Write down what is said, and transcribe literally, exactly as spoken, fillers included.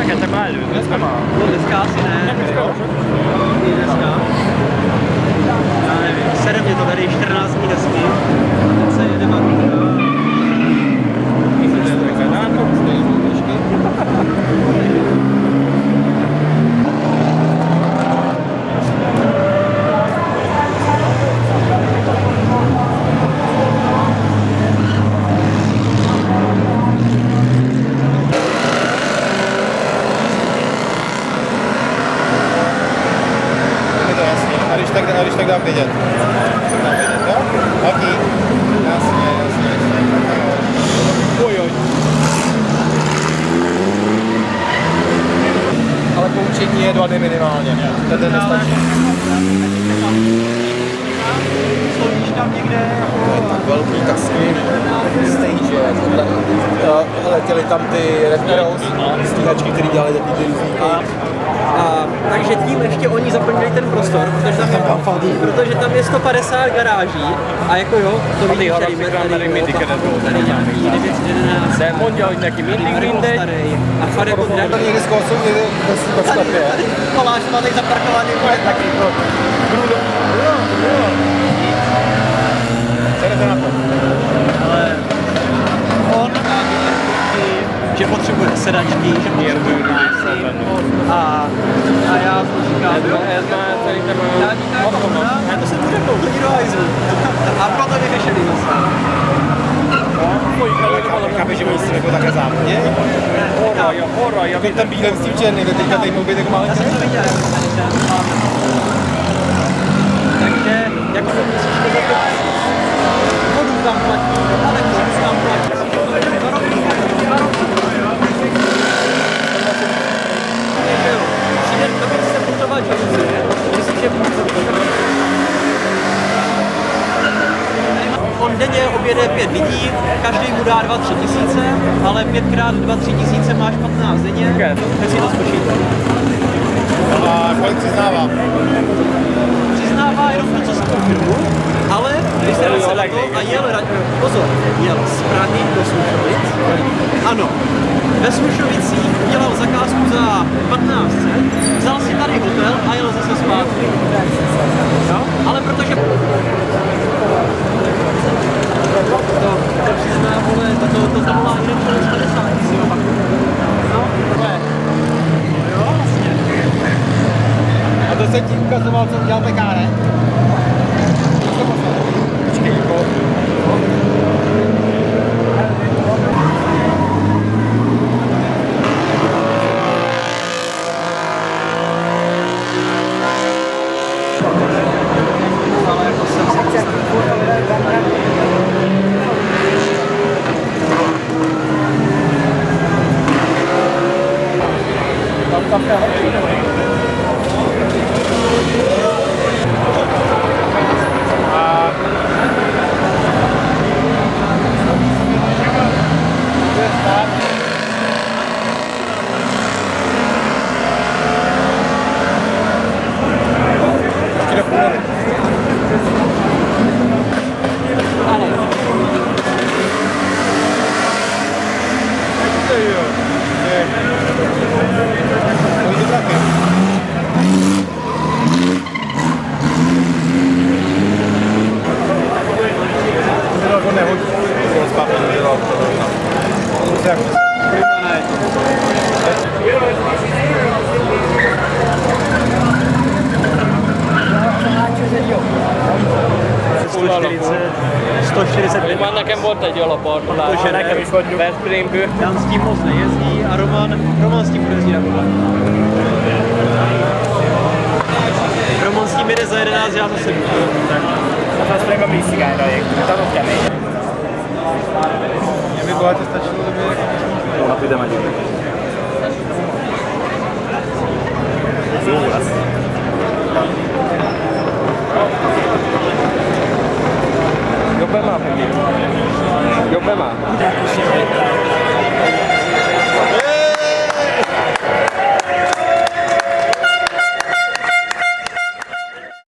Jaké má jdu? Dneska má. No dneska asi ne. Dneska? Dneska? Já nevím, sedm je to tady, čtrnáct dní hezky. Teď se jede Maruka. A když tak dám vědět. Dám vědět, jo? Velký. Jasně, jasně. Oj, oj. Ale poučení je dva dny minimálně. To ten nestačí. Slovíš tam někde? Tak velký kasky, stage, tohle. Letěli tam ty Red Arrows, stíhačky, které dělali taky ty různý. A, takže tím ještě oni zaplnili ten prostor, protože tam, je, protože tam je sto padesát garáží a jako jo, to vidíš tady, tady, tady, tady nějaký devět set jedenáct, Se on dělal nějaký meeting green day a fakt jako drahý. Tady někde zkoušel, někde ve sklepě. Tady koláč má tady zaparkovaný moje taky. Bruno, jo, jo. Co jdete na to? Ale on že potřebuje sedačky, že potřebuje nájsty a, a já to říkám, jo, já ti to jako podám, já to jsem ti řekl, hodí do hajzlu a proto vyřešili zase. Chápe, že oni s tím jako také závodně? Hora, jo, hora, jo. Teď ten bílem s tím černým, teďka tady mohl být jako malý. Já jsem to viděl, tady ten máme. Takže, jako to musíš to zaplat, vodu tam platí, elektřinu tam platí, dva roky, dva roky. To bych se putovat, že myslím, že on denně objede pět lidí, každý mu dá dva tři tisíce, ale pětkrát dva tři tisíce máš patnáct denně, tak si to spočítá. A kolik přiznává? Přiznává jenom to, co se firmu, ale když se na to a jel, pozor, jel z Prahy do Slušovic, ano, ve Slušovicích udělal zakázku za patnáct set, vzal si tady hotel a jel zase zpátky. No, ale protože... To, to přizná, vole, to, to, to znamená jeden člověk z padesát, si ho pak. No, ne. Jo, vlastně. A to jsem ti ukazoval, co udělal Pekáre? Počkej, jako... sto čtyřicet pět. Roman nekem volt egy alapart, Protože nekem is vagyunk Veszprémből. Jan s tím moc nejezdí a Roman, Roman s tím bude jezdit jako. Roman s tím jede za jedenáct, já za sedm. Az azt még a mi szigányra égtünk, tanok kemény. Mě by bohatě stačilo, kdyby... Jó, hát ide megyünk. Jó lesz. Jobb be már, Peggy? Jobb be már?